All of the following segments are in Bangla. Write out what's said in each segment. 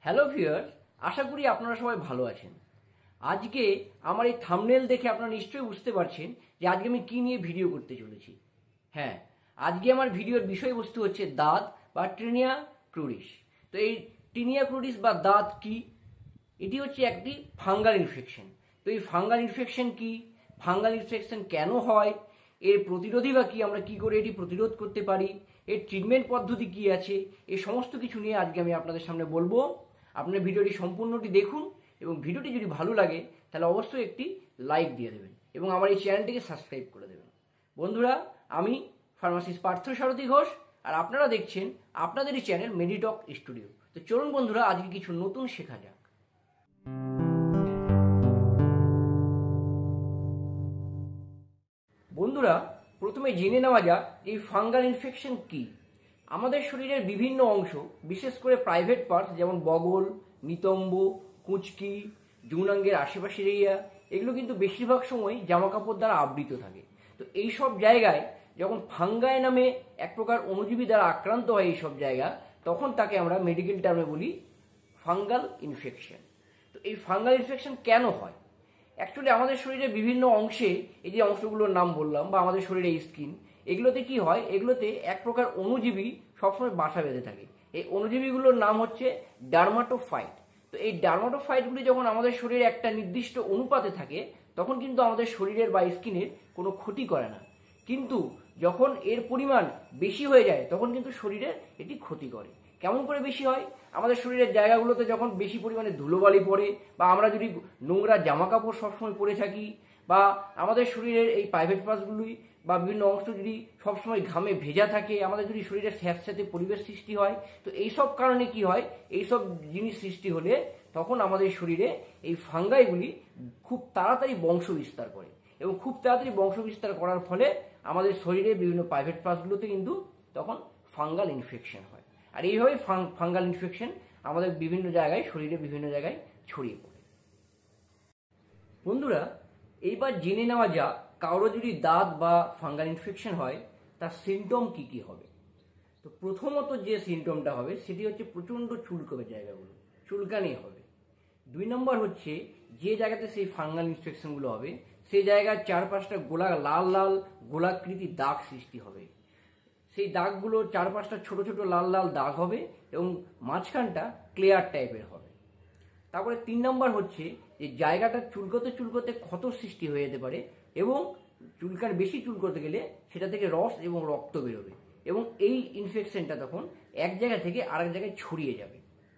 হ্যালো ভিউয়ার্স, আশা করি আপনারা সবাই ভালো আছেন। আজকে আমার এই থাম্বনেল দেখে আপনারা নিশ্চয়ই বুঝতে পারছেন যে আজকে আমি কি নিয়ে ভিডিও করতে চলেছি। হ্যাঁ, আজকে আমার ভিডিওর বিষয়বস্তু হচ্ছে দাঁত বা ট্রিনিয়া ক্রুরিস। তো এই ট্রিনিয়া ক্রুরিস বা দাঁত কি? এটি হচ্ছে একটি ফাঙ্গাল ইনফেকশন। তো এই ফাঙ্গাল ইনফেকশন কি, ফাঙ্গাল ইনফেকশন কেন হয়, এর প্রতিরোধী বা কি, আমরা কি করে এটি প্রতিরোধ করতে পারি, এর ট্রিটমেন্ট পদ্ধতি কি আছে, এই সমস্ত কিছু নিয়ে আজকে আমি আপনাদের সামনে বলবো। আপনার ভিডিওটি সম্পূর্ণটি দেখুন এবং ভিডিওটি যদি ভালো লাগে তাহলে অবশ্যই একটি লাইক দিয়ে দেবেন এবং আমার এই চ্যানেলটিকে সাবস্ক্রাইব করে দেবেন। বন্ধুরা, আমি ফার্মাসিস্ট পার্থসারথী ঘোষ আর আপনারা দেখছেন আপনাদেরই চ্যানেল মেডিটক স্টুডিও। তো চলুন বন্ধুরা, আজকে কিছু নতুন শেখা যাক। বন্ধুরা, প্রথমে জেনে নেওয়া যাক এই ফাঙ্গাল ইনফেকশন কি। আমাদের শরীরের বিভিন্ন অংশ, বিশেষ করে প্রাইভেট পার্টস যেমন বগল, নিতম্ব, কুঁচকি, যৌনাঙ্গের আশেপাশের এরিয়া, এগুলো কিন্তু বেশিরভাগ সময় জামাকাপড় দ্বারা আবৃত থাকে। তো এই সব জায়গায় যখন ফাঙ্গাই নামে এক প্রকার অণুজীবী দ্বারা আক্রান্ত হয় এই সব জায়গা, তখন তাকে আমরা মেডিকেল টার্মে বলি ফাঙ্গাল ইনফেকশন। তো এই ফাঙ্গাল ইনফেকশন কেন হয়? অ্যাকচুয়ালি আমাদের শরীরের বিভিন্ন অংশে, এই যে অংশগুলোর নাম বললাম বা আমাদের শরীরে স্কিন, এগুলোতে কি হয়, এগুলোতে এক প্রকার অণুজীবী সবসময় বাসা বেঁধে থাকে। এই অণুজীবীগুলোর নাম হচ্ছে ডার্মাটোফাইট। তো এই ডার্মাটোফাইটগুলি যখন আমাদের শরীরে একটা নির্দিষ্ট অনুপাতে থাকে তখন কিন্তু আমাদের শরীরের বা স্কিনের কোনো ক্ষতি করে না, কিন্তু যখন এর পরিমাণ বেশি হয়ে যায় তখন কিন্তু শরীরের এটি ক্ষতি করে। কেমন করে বেশি হয়? আমাদের শরীরের জায়গাগুলোতে যখন বেশি পরিমাণে ধুলোবালি পড়ে, বা আমরা যদি নোংরা জামা কাপড় সবসময় পরে থাকি, বা আমাদের শরীরের এই প্রাইভেট পার্টসগুলি বা বিভিন্ন অংশ যদি সবসময় ঘামে ভেজা থাকে, আমাদের যদি শরীরে স্যাঁতস্যাঁতে পরিবেশ সৃষ্টি হয়, তো এইসব কারণে কি হয়, এইসব জিনিস সৃষ্টি হলে তখন আমাদের শরীরে এই ফাঙ্গাইগুলি খুব তাড়াতাড়ি বংশ বিস্তার করে এবং খুব তাড়াতাড়ি বংশ বিস্তার করার ফলে আমাদের শরীরে বিভিন্ন প্রাইভেট পার্টসগুলোতে কিন্তু তখন ফাঙ্গাল ইনফেকশন হয়। আর এইভাবেই ফাঙ্গাল ইনফেকশন আমাদের বিভিন্ন জায়গায়, শরীরে বিভিন্ন জায়গায় ছড়িয়ে পড়ে। বন্ধুরা, এইবার জেনে নেওয়া যাক কারো যদি দাঁত বা ফাঙ্গাল ইনফেকশন হয় তার সিমটম কি কি হবে। তো প্রথমত যে সিমটমটা হবে সেটি হচ্ছে প্রচণ্ড চুলকবে জায়গাগুলো, চুলকানি হবে। 2 নম্বর হচ্ছে যে জায়গাতে সেই ফাঙ্গাল ইনফেকশনগুলো হবে সেই জায়গার চারপাশটা লাল লাল গোলাকৃতি দাগ সৃষ্টি হবে। সেই দাগগুলো চারপাশটা ছোট ছোট লাল লাল দাগ হবে এবং মাঝখানটা ক্লিয়ার টাইপের হবে। তারপরে 3 নম্বর হচ্ছে যে জায়গাটা চুলকোতে চুলকোতে ক্ষত সৃষ্টি হয়ে যেতে পারে এবং বেশি চুলকোতে গেলে সেটা থেকে রস এবং রক্ত বেরোবে এবং এই ইনফেকশনটা তখন এক জায়গা থেকে আরেক জায়গায় ছড়িয়ে যাবে।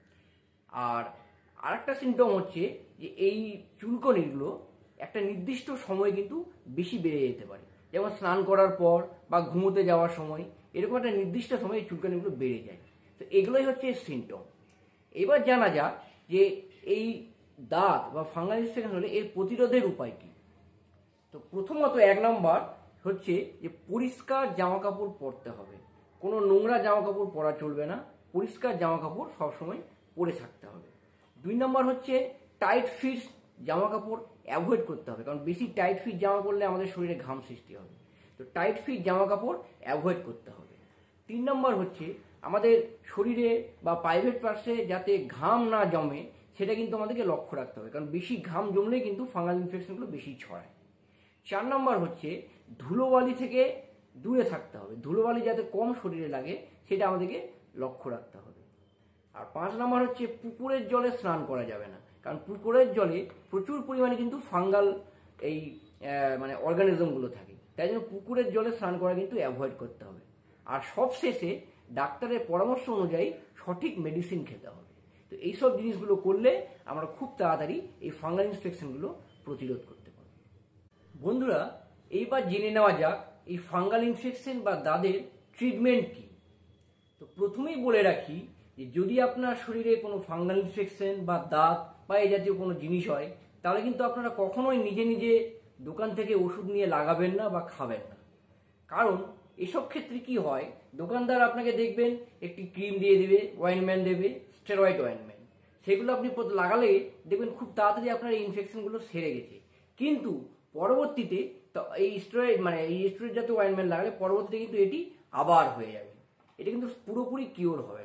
আর আরেকটা সিমটম হচ্ছে যে এই চুলকনিগুলো একটা নির্দিষ্ট সময় কিন্তু বেশি বেড়ে যেতে পারে, যেমন স্নান করার পর বা ঘুমোতে যাওয়ার সময়, এরকম একটা নির্দিষ্ট সময়ে এই চুলকানিগুলো বেড়ে যায়। তো এগুলোই হচ্ছে সিমটম। এবার জানা যাক যে এই দাঁত বা ফাঙ্গাল ইনফেকশন হলে এর প্রতিরোধের উপায় কি। তো প্রথমত 1 নম্বর হচ্ছে যে পরিষ্কার জামা কাপড় পরতে হবে। কোনো নোংরা জামা কাপড় পরা চলবে না, পরিষ্কার জামা কাপড় সবসময় পরে থাকতে হবে। 2 নম্বর হচ্ছে টাইট ফিট জামা কাপড় অ্যাভয়েড করতে হবে, কারণ বেশি টাইট ফিট জামা পরলে আমাদের শরীরে ঘাম সৃষ্টি হবে। তো টাইট ফিট জামা কাপড় অ্যাভয়েড করতে হবে। 3 নম্বর হচ্ছে আমাদের শরীরে বা প্রাইভেট পার্টসে যাতে ঘাম না জমে সেটা কিন্তু আমাদেরকে লক্ষ্য রাখতে হবে, কারণ বেশি ঘাম জমলে কিন্তু ফাঙ্গাল ইনফেকশনগুলো বেশি ছড়ায়। 4 নম্বর হচ্ছে ধুলোবালি থেকে দূরে থাকতে হবে, ধুলোবালি যাতে কম শরীরে লাগে সেটা আমাদেরকে লক্ষ্য রাখতে হবে। আর 5 নম্বর হচ্ছে পুকুরের জলে স্নান করা যাবে না, কারণ পুকুরের জলে প্রচুর পরিমাণে কিন্তু ফাঙ্গাল এই অর্গানিজমগুলো থাকে, তাই জন্য পুকুরের জলে স্নান করা কিন্তু অ্যাভয়েড করতে হবে। আর সবশেষে ডাক্তারের পরামর্শ অনুযায়ী সঠিক মেডিসিন খেতে হবে। তো এইসব জিনিসগুলো করলে আমরা খুব তাড়াতাড়ি এই ফাঙ্গাল ইনফেকশনগুলো প্রতিরোধ করতে পারব। বন্ধুরা, এইবার জেনে নেওয়া যাক এই ফাঙ্গাল ইনফেকশন বা দাঁতের ট্রিটমেন্ট কি। তো প্রথমেই বলে রাখি যে যদি আপনার শরীরে কোনো ফাঙ্গাল ইনফেকশন বা দাঁত বা এই জাতীয় কোনো জিনিস হয় তাহলে কিন্তু আপনারা কখনোই নিজে নিজে দোকান থেকে ওষুধ নিয়ে লাগাবেন না বা খাবেন না। কারণ এসব ক্ষেত্রে কি হয়, দোকানদার আপনাকে দেখবেন একটি ক্রিম দিয়ে দেবে, অয়েনমেন্ট দেবে, স্টেরয়েড অয়েনমেন্ট, সেগুলো আপনি লাগালে দেখবেন খুব তাড়াতাড়ি আপনার এই ইনফেকশনগুলো সেরে গেছে, কিন্তু পরবর্তীতে এই স্টেরয়েড জাতীয় অয়েনমেন্ট লাগালে পরবর্তীতে কিন্তু এটি আবার হয়ে যাবে, এটা কিন্তু পুরোপুরি কিওর হবে না।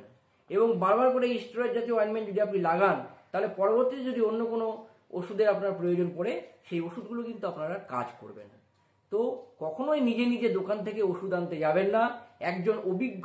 এবং বারবার করে এই স্টেরয়েড জাতীয় অয়েনমেন্ট যদি আপনি লাগান, তাহলে পরবর্তীতে যদি অন্য কোনো ওষুধের আপনার প্রয়োজন পড়ে, সেই ওষুধগুলো কিন্তু আপনারা কাজ করবে না। তো কখনোই নিজে নিজে দোকান থেকে ওষুধ আনতে যাবেন না। একজন অভিজ্ঞ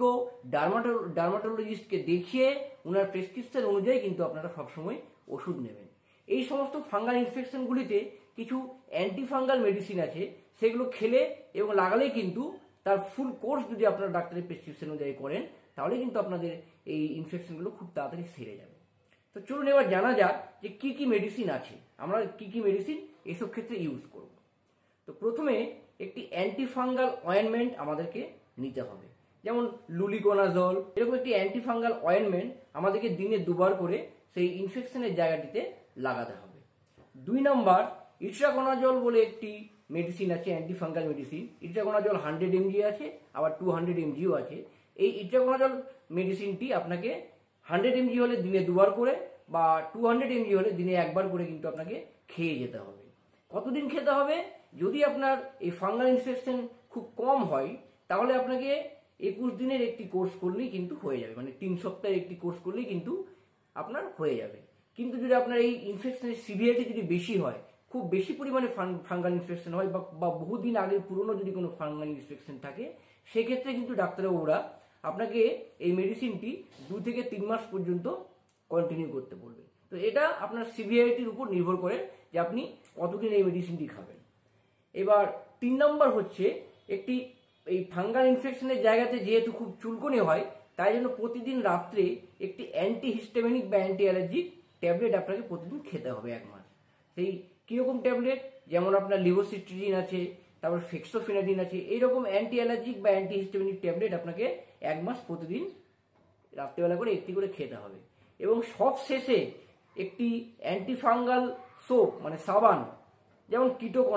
ডার্মাটোলজিস্টকে দেখিয়ে ওনার প্রেসক্রিপশন অনুযায়ী কিন্তু আপনারা সবসময় ওষুধ নেবেন। এই সমস্ত ফাঙ্গাল ইনফেকশনগুলিতে কিছু অ্যান্টিফাঙ্গাল মেডিসিন আছে, সেগুলো খেলে এবং লাগালেই কিন্তু তার ফুল কোর্স যদি আপনারা ডাক্তারের প্রেসক্রিপশন অনুযায়ী করেন, তাহলে কিন্তু আপনাদের এই ইনফেকশনগুলো খুব তাড়াতাড়ি সেরে যাবে। তো চলুন এবার জানা যাক যে কি কি মেডিসিন আছে, আমরা কি কি মেডিসিন এসব ক্ষেত্রে ইউজ করব। তো প্রথমে একটি অ্যান্টিফাঙ্গাল অয়েনমেন্ট আমাদেরকে নিতে হবে, যেমন লুলিকোনাজল। এরকম একটি অ্যান্টিফাঙ্গাল অয়েনমেন্ট আমাদেরকে দিনে 2 বার করে সেই ইনফেকশনের জায়গাটিতে লাগাতে হবে। 2 নম্বর, ইট্রাকোনাজল বলে একটি মেডিসিন আছে, অ্যান্টিফাঙ্গাল মেডিসিন। ইট্রাকোনাজল 100 mg আছে, আবার 200 mgও আছে। এই ইট্রাকোনাজল মেডিসিনটি আপনাকে 100 mg হলে দিনে 2 বার করে, বা 200 mg হলে দিনে 1 বার করে কিন্তু আপনাকে খেয়ে যেতে হবে। কতদিন খেতে হবে? যদি আপনার এই ফাঙ্গাল ইনফেকশন খুব কম হয়, তাহলে আপনাকে 21 দিনের একটি কোর্স করলেই কিন্তু হয়ে যাবে, মানে 3 সপ্তাহের একটি কোর্স করলেই কিন্তু আপনার হয়ে যাবে। কিন্তু যদি আপনার এই ইনফেকশনের সিভিয়ারিটি যদি বেশি হয়, খুব বেশি পরিমাণে ফাঙ্গাল ইনফেকশন হয়, বা বহুদিন আগের পুরনো যদি কোনো ফাঙ্গাল ইনফেকশন থাকে, সেক্ষেত্রে কিন্তু ডাক্তারবাবুরা আপনাকে এই মেডিসিনটি 2 থেকে 3 মাস পর্যন্ত কন্টিনিউ করতে বলবে। তো এটা আপনার সিভিয়ারিটির উপর নির্ভর করে যে আপনি কতদিন এই মেডিসিনটি খাবেন। এবার 3 নম্বর হচ্ছে, একটি এই ফাঙ্গাল ইনফেকশনের জায়গাতে যেহেতু খুব চুলকনি হয়, তাই জন্য প্রতিদিন রাত্রে একটি অ্যান্টিহিস্টামিনিক বা অ্যান্টি অ্যালার্জিক ট্যাবলেট আপনাকে প্রতিদিন খেতে হবে 1 মাস। সেই কীরকম ট্যাবলেট? যেমন আপনার লিভোসিট্রিজিন আছে, তারপর ফেক্সোফেনাডিন আছে। এইরকম অ্যান্টি অ্যালার্জিক বা অ্যান্টিহিস্টামিনিক ট্যাবলেট আপনাকে 1 মাস প্রতিদিন রাত্রেবেলা করে একটি করে খেতে হবে। এবং সব শেষে একটি অ্যান্টিফাঙ্গাল সোপ মানে সাবান, যেমন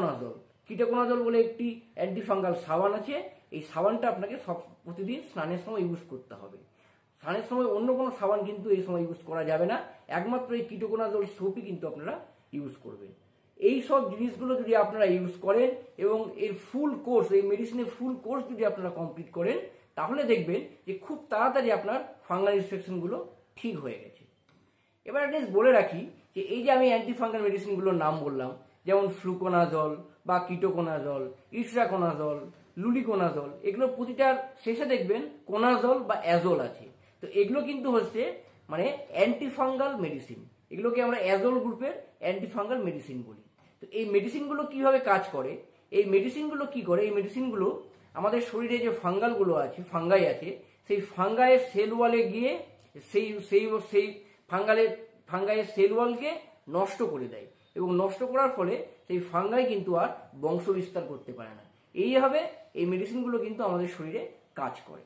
কিটোকোনাজল বলে একটি অ্যান্টিফাঙ্গাল সাবান আছে। এই সাবানটা আপনাকে প্রতিদিন স্নানের সময় ইউজ করতে হবে। স্নানের সময় অন্য কোনো সাবান কিন্তু এই সময় ইউজ করা যাবে না, একমাত্র এই কিটোকোনাজল সোপই কিন্তু আপনারা ইউজ করবেন। এই সব জিনিসগুলো যদি আপনারা ইউজ করেন এবং এর ফুল কোর্স, এই মেডিসিনের ফুল কোর্স যদি আপনারা কমপ্লিট করেন, তাহলে দেখবেন যে খুব তাড়াতাড়ি আপনার ফাঙ্গাল ইনফেকশনগুলো ঠিক হয়ে গেছে। এবার একটা বলে রাখি যে এই যে আমি অ্যান্টিফাঙ্গাল মেডিসিনগুলোর নাম বললাম, যেমন ফ্লুকোনাজল বা কিটোকোনাজল, ইট্রাকোনাজল, লুলিকোনাজল, এগুলো প্রতিটার শেষে দেখবেন কোনাজল বা অ্যাজল আছে। তো এগুলো কিন্তু হচ্ছে মানে অ্যান্টিফাঙ্গাল মেডিসিন, এগুলোকে আমরা অ্যাজল গ্রুপের অ্যান্টিফাঙ্গাল মেডিসিন বলি। তো এই মেডিসিনগুলো কিভাবে কাজ করে? এই মেডিসিনগুলো কি করে? এই মেডিসিনগুলো আমাদের শরীরে যে ফাঙ্গাই আছে, সেই ফাঙ্গাইয়ের সেল ওয়ালে গিয়ে সেই ফাঙ্গাইয়ের সেল ওয়ালকে নষ্ট করে দেয়, এবং নষ্ট করার ফলে সেই ফাঙ্গাই কিন্তু আর বংশ বিস্তার করতে পারে না। এইভাবে এই মেডিসিনগুলো কিন্তু আমাদের শরীরে কাজ করে।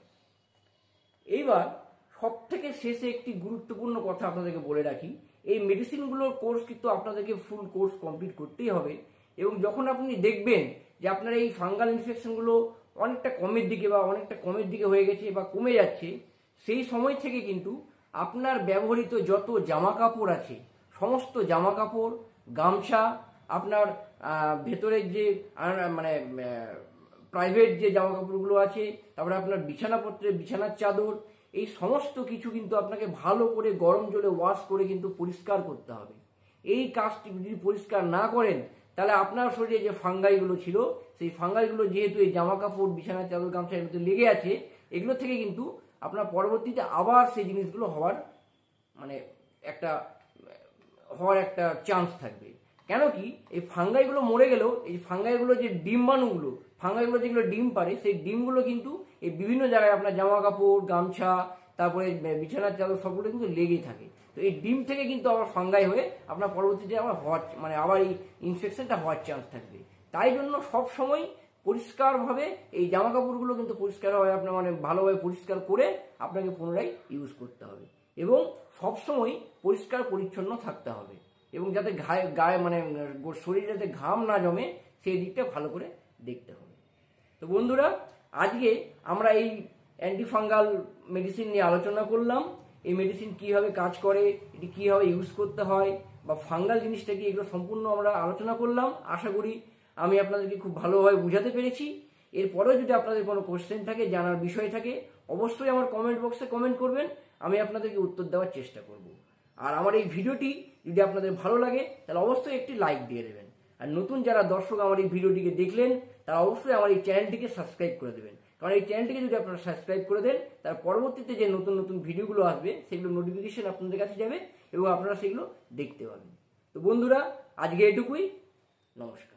এইবার সব থেকে শেষে একটি গুরুত্বপূর্ণ কথা আপনাদেরকে বলে রাখি, এই মেডিসিনগুলোর কোর্স কিন্তু আপনাদেরকে ফুল কোর্স কমপ্লিট করতেই হবে। এবং যখন আপনি দেখবেন যে আপনার এই ফাঙ্গাল ইনফেকশনগুলো অনেকটা কমের দিকে হয়ে গেছে বা কমে যাচ্ছে, সেই সময় থেকে কিন্তু আপনার ব্যবহৃত যত জামা কাপড় আছে, সমস্ত জামা কাপড়, গামছা, আপনার ভেতরের যে মানে প্রাইভেট যে জামা কাপড়গুলো আছে, তারপরে আপনার বিছানার চাদর, এই সমস্ত কিছু কিন্তু আপনাকে ভালো করে গরম জলে ওয়াশ করে কিন্তু পরিষ্কার করতে হবে। এই কাজটি যদি পরিষ্কার না করেন, তাহলে আপনার শরীরে যে ফাঙ্গাইগুলো ছিল, সেই ফাঙ্গাইগুলো যেহেতু এই জামা কাপড়, বিছানার চাদর, গামছা এর মধ্যে লেগে আছে, এগুলো থেকে কিন্তু আপনার পরবর্তীতে আবার সেই জিনিসগুলো হওয়ার একটা চান্স থাকবে। কেন কি, এই ফাঙ্গাইগুলো মরে গেলেও এই ফাঙ্গাইগুলো যে ফাঙ্গাইগুলো যেগুলো ডিম পারে, সেই ডিমগুলো কিন্তু এই বিভিন্ন জায়গায় আপনার জামা কাপড়, গামছা, তারপরে বিছানার চাদর সবগুলো কিন্তু লেগেই থাকে। তো এই ডিম থেকে কিন্তু আবার ফাঙ্গাই হয়ে আপনার পরবর্তীতে আবার এই ইনফেকশনটা হওয়ার চান্স থাকবে। তাই জন্য সব সময় পরিষ্কারভাবে এই জামা কাপড়গুলো কিন্তু পরিষ্কারভাবে আপনার ভালোভাবে পরিষ্কার করে আপনাকে পুনরায় ইউজ করতে হবে, এবং সবসময় পরিষ্কার পরিচ্ছন্ন থাকতে হবে, এবং যাতে গায়ে শরীরে যাতে ঘাম না জমে সেই দিকটা ভালো করে দেখতে হবে। তো বন্ধুরা, আজকে আমরা এই অ্যান্টিফাঙ্গাল মেডিসিন নিয়ে আলোচনা করলাম। এই মেডিসিন কীভাবে কাজ করে, এটি কীভাবে ইউজ করতে হয়, বা ফাঙ্গাল জিনিসটা কি, এগুলো সম্পূর্ণ আমরা আলোচনা করলাম। আশা করি আমি আপনাদেরকে খুব ভালোভাবে বুঝাতে পেরেছি। এরপরেও যদি আপনাদের কোনো কোশ্চেন থাকে, জানার বিষয় থাকে, অবশ্যই আমার কমেন্ট বক্সে কমেন্ট করবেন। আমি আপনাদেরকে উত্তর দেওয়ার চেষ্টা করব। আর আমার এই ভিডিওটি যদি আপনাদের ভালো লাগে তাহলে অবশ্যই একটি লাইক দিয়ে দেবেন। আর নতুন যারা দর্শক আমার এই ভিডিওটিকে দেখলেন তারা অবশ্যই আমার এই চ্যানেলটিকে সাবস্ক্রাইব করে দেবেন, কারণ এই চ্যানেলটিকে যদি আপনারা সাবস্ক্রাইব করে দেন তার পরবর্তীতে যে নতুন নতুন ভিডিওগুলো আসবে সেগুলো নোটিফিকেশন আপনাদের কাছে যাবে এবং আপনারা সেগুলো দেখতে পাবেন। তো বন্ধুরা, আজকে এটুকুই। নমস্কার।